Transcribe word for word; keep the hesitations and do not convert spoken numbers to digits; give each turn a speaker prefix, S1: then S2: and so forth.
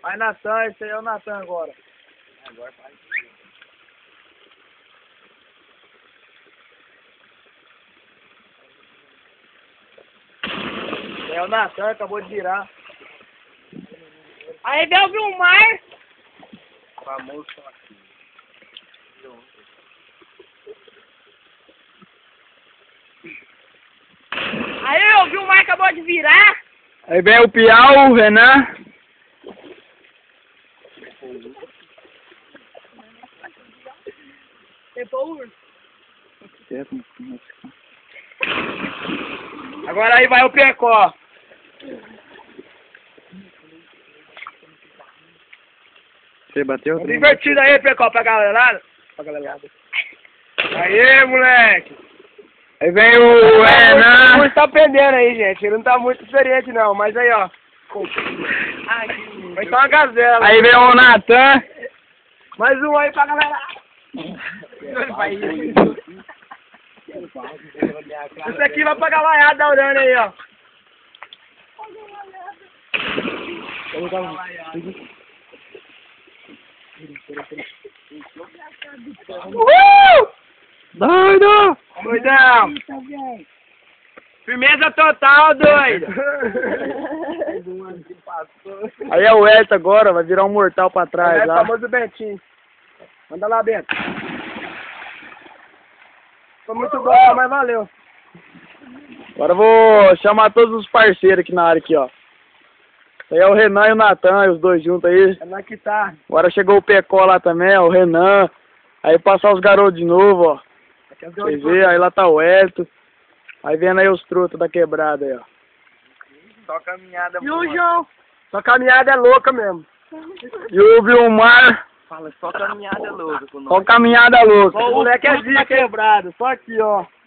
S1: Vai, Natan, esse aí é o Natan agora.
S2: Agora faz.
S1: Esse aí é o Natan, acabou de virar.
S3: Aí veio o Vilmar.
S2: Famoso aqui.
S3: Aí o Vilmar acabou de virar.
S1: Aí vem o Piau, o Renan.
S3: Depois o urso.
S1: Agora aí vai o Pecó.
S4: Você bateu?
S1: Tá divertido aí, Pecó, pra galera. Pra galera. Aê, moleque. Aí vem o Renan. O urso tá aprendendo aí, gente. Ele não tá muito experiente, não. Mas aí, ó. Vai ser uma gazela. Aí vem o Natan. Mais um aí pra galera. Esse aqui vai pra galaiada da Urânia aí, ó. Uhul! Doido! Doidão! Firmeza total, doido! Aí é o Elton agora, vai virar um mortal pra trás, é lá. É o famoso Bentinho. Manda lá, Bento. Foi muito bom, mas valeu. Agora eu vou chamar todos os parceiros aqui na área, aqui, ó. Esse aí é o Renan e o Natan, os dois juntos aí. É lá que tá. Agora chegou o Pecó lá também, ó, o Renan. Aí passar os garotos de novo, ó. Vocês verem, aí lá tá o Elton. Aí vendo aí os trutos da quebrada aí, ó.
S2: Só caminhada.
S3: E o João.
S1: Só caminhada é louca mesmo. E o Vilmar.
S2: Fala, só caminhada louca.
S1: Só caminhada louca. O moleque é zica, quebrado. Só aqui, ó.